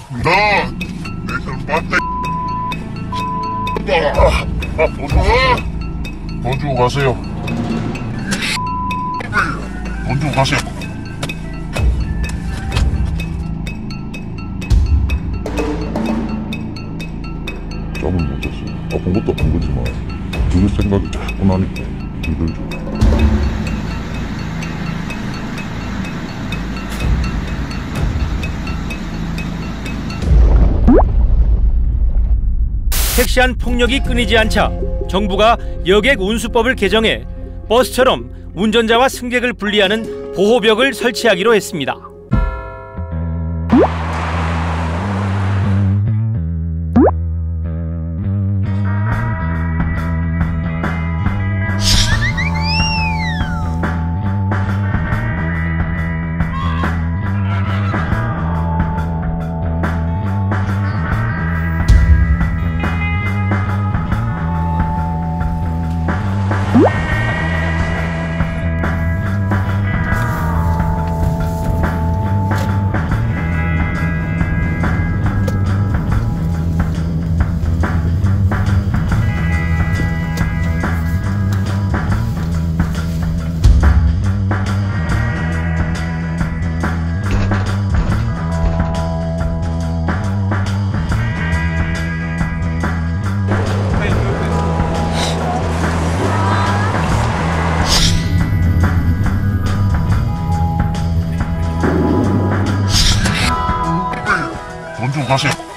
돈 주고 가세요. 돈 주고 가세요. 잠을 못 잤어요. 아픈 것도 아픈 거지만 들을 생각이 자꾸 나니까 힘들죠. 택시 안 폭력이 끊이지 않자 정부가 여객 운수법을 개정해 버스처럼 운전자와 승객을 분리하는 보호벽을 설치하기로 했습니다. 돈 주고 가세요.